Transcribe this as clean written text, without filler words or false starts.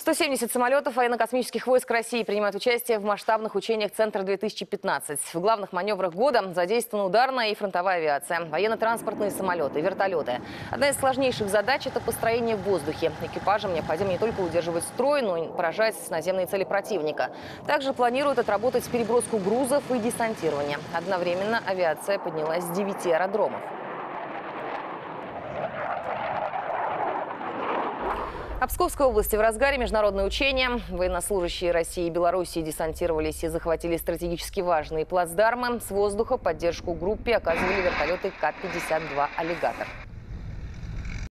170 самолетов военно-космических войск России принимают участие в масштабных учениях «Центр-2015». В главных маневрах года задействована ударная и фронтовая авиация, военно-транспортные самолеты, вертолеты. Одна из сложнейших задач – это построение в воздухе. Экипажам необходимо не только удерживать строй, но и поражать наземные цели противника. Также планируют отработать переброску грузов и десантирование. Одновременно авиация поднялась с 9 аэродромов. В Псковской области в разгаре международные учения. Военнослужащие России и Белоруссии десантировались и захватили стратегически важные плацдармы. С воздуха поддержку группе оказывали вертолеты К-52 «Аллигатор».